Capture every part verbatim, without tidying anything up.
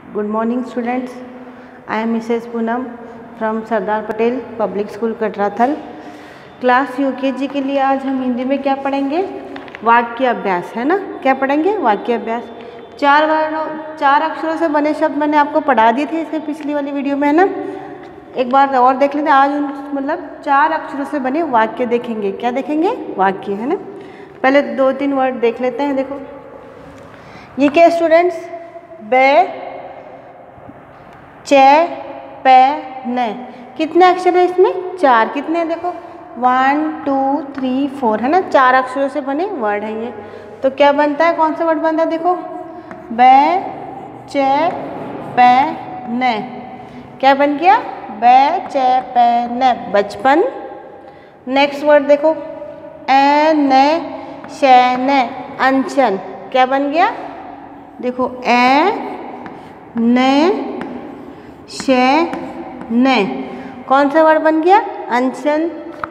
Good morning students. I am Missus Poonam from Sardar Patel public school Katrathal. Class UKG के लिए आज हम हिंदी में क्या पढ़ेंगे? वाक्य अभ्यास, है ना। क्या पढ़ेंगे? वाक्य अभ्यास। चार वर्णों चार अक्षरों से बने शब्द मैंने आपको पढ़ा दिए थे इसके पिछली वाली वीडियो में, है ना। एक बार और देख लेते हैं। आज मतलब चार अक्षरों से बने वाक्य देखेंगे। क्या देखेंगे? वाक्य, है ना। पहले दो तीन वर्ड देख लेते हैं। देखो ये क्या स्टूडेंट्स? बे, चे, पे, न। कितने अक्षर है इसमें? चार। कितने हैं? देखो वन टू थ्री फोर, है ना। चार अक्षरों से बने वर्ड है ये। तो क्या बनता है? कौन सा वर्ड बनता है? देखो बे, चे, पे, न। क्या बन गया? बे, चे, पे, न, बचपन। नेक्स्ट वर्ड देखो ए, न, शे, न, अनशन। क्या बन गया? देखो ए, न, शे, न। कौन सा वर्ड बन गया? अनशन।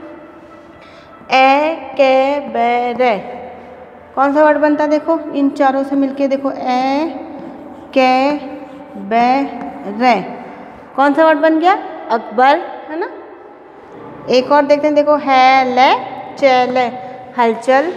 ए, के, बे, रे। कौन सा वर्ड बनता है? देखो इन चारों से मिलके देखो ए, के, बे, रे। कौन सा वर्ड बन गया? अकबर, है ना। एक और देखते हैं। देखो है, ले, चले, हलचल।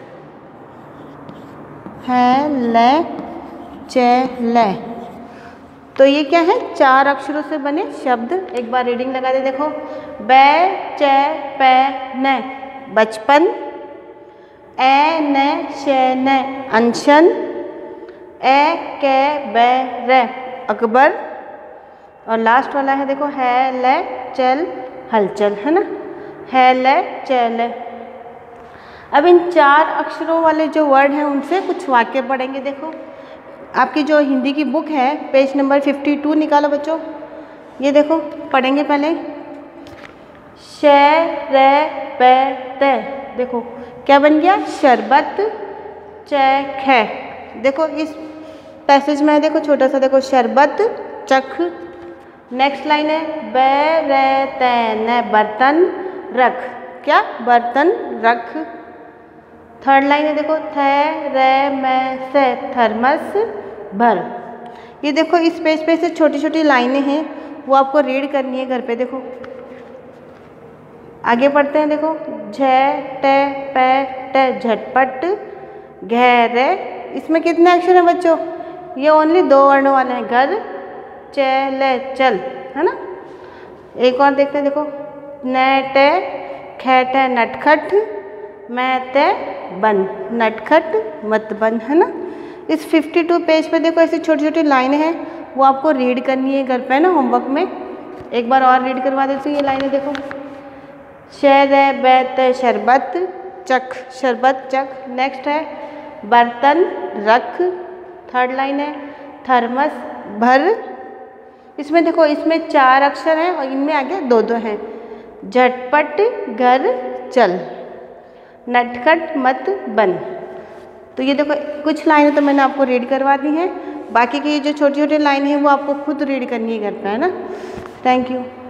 है, ले, चले। तो ये क्या है? चार अक्षरों से बने शब्द। एक बार रीडिंग लगा दे। देखो बे, चे, पे, न, बचपन। ए, न, शे, न, अनशन। ए, के, बे, रे, अकबर। और लास्ट वाला है देखो है, ले, चल, हलचल, है ना। है, ले, चल। अब इन चार अक्षरों वाले जो वर्ड हैं उनसे कुछ वाक्य पढ़ेंगे। देखो आपकी जो हिंदी की बुक है पेज नंबर फिफ्टी टू निकालो बच्चों। ये देखो पढ़ेंगे पहले। शे, रे, पे, ते। देखो क्या बन गया? शरबत, चख। देखो इस पैसेज में है, देखो छोटा सा, देखो शरबत, चख। नेक्स्ट लाइन है बे, रे, ते, न, बर्तन, रख। क्या? बर्तन, रख। थर्ड लाइन है देखो थे, रे, मैं, से, थर्मस, भर। ये देखो इस पेज पे से छोटी छोटी लाइनें हैं, वो आपको रीड करनी है घर पे। देखो आगे पढ़ते हैं। देखो झे, टे, पे, टे, झटपट, घेरे। इसमें कितने अक्षर हैं बच्चों? ये ओनली दो वर्णों वाले हैं। घर, चले, चल, है ना। एक और देखते हैं। देखो नेटे, खेटे, नटखट, मैते, बन, नटखट मत बन, है ना। इस फिफ्टी टू पेज पे देखो ऐसी छोटी छोटी लाइनें हैं, वो आपको रीड करनी है घर पे, ना, होमवर्क में। एक बार और रीड करवा देती हूँ ये लाइनें। देखो शे, रे, बे, ते, शरबत, चख, शरबत, चख। नेक्स्ट है बर्तन, रख। थर्ड लाइन है थर्मस, भर। इसमें देखो इसमें चार अक्षर हैं और इनमें आगे दो दो हैं। झटपट, घर, चल, नटखट मत बन। तो ये देखो कुछ लाइनें तो मैंने आपको रीड करवा दी हैं, बाकी की जो छोटी छोटी लाइन है वो आपको खुद रीड करनी है घर पे, है ना। Thank you.